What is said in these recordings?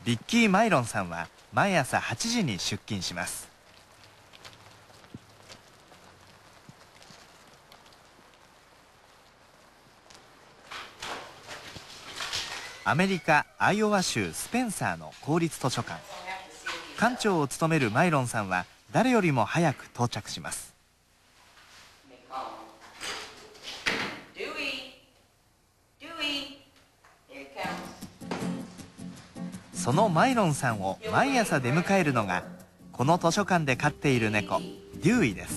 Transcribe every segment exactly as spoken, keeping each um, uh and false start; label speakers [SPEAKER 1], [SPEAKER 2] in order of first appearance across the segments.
[SPEAKER 1] ビッキー・マイロンさんは毎朝はちじに出勤します。アメリカ・アイオワ州スペンサーの公立図書館。館長を務めるマイロンさんは誰よりも早く到着します。そのマイロンさんを毎朝出迎えるのがこの図書館で飼っている猫デューイです。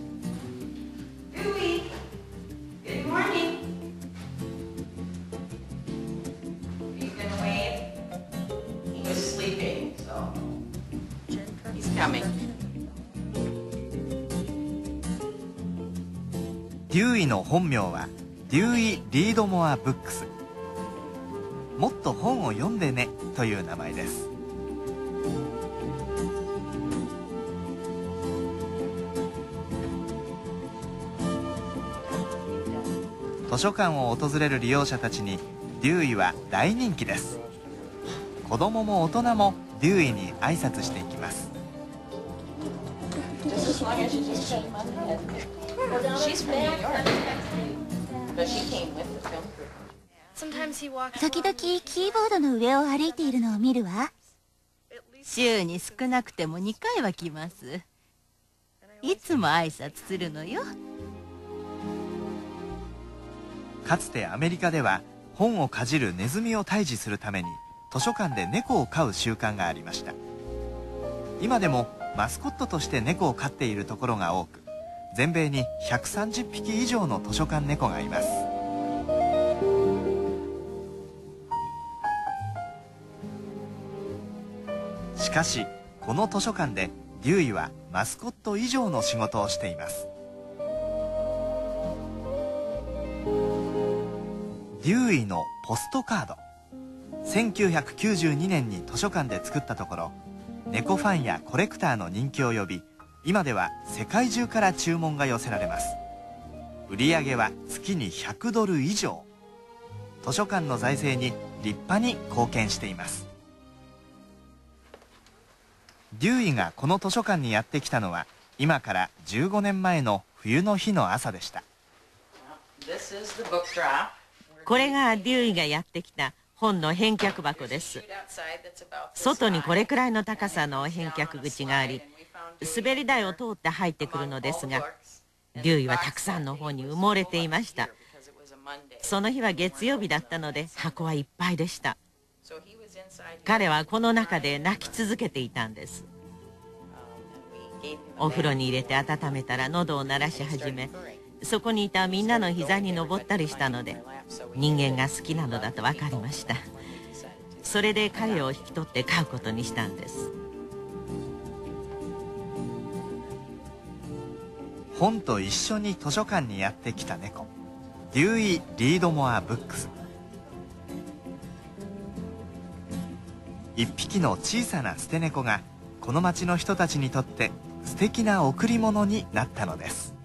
[SPEAKER 1] デューイの本名はデューイ・リードモア・ブックス。もっと本を読んでねという名前です。図書館を訪れる利用者たちにデューイは大人気です。子供も大人もデューイに挨拶していきます。
[SPEAKER 2] 時々キーボードの上を歩いているのを見るわ。
[SPEAKER 3] 週に少なくてもにかいは来ます。いつも挨拶するのよ。
[SPEAKER 1] かつてアメリカでは本をかじるネズミを退治するために図書館で猫を飼う習慣がありました。今でもマスコットとして猫を飼っているところが多く、全米にひゃくさんじゅっぴき以上の図書館猫がいます。しかしこの図書館でデューイはマスコット以上の仕事をしています。デューイのポストカード。せんきゅうひゃくきゅうじゅうにねんに図書館で作ったところ、猫ファンやコレクターの人気を呼び、今では世界中から注文が寄せられます。売り上げは月にひゃくドル以上。図書館の財政に立派に貢献しています。デューイがこの図書館にやってきたのは今からじゅうごねんまえの冬の日の朝でした。
[SPEAKER 4] これがデューイがやってきた本の返却箱です。外にこれくらいの高さの返却口があり、滑り台を通って入ってくるのですが、デューイはたくさんの本に埋もれていました。その日は月曜日だったので箱はいっぱいでした。彼はこの中で泣き続けていたんです。お風呂に入れて温めたら喉を鳴らし始め、そこにいたみんなの膝に登ったりしたので、人間が好きなのだと分かりました。それで彼を引き取って飼うことにしたんです。
[SPEAKER 1] 本と一緒に図書館にやってきた猫、デューイ・リードモア・ブックス。一匹の小さな捨て猫がこの町の人たちにとって素敵な贈り物になったのです。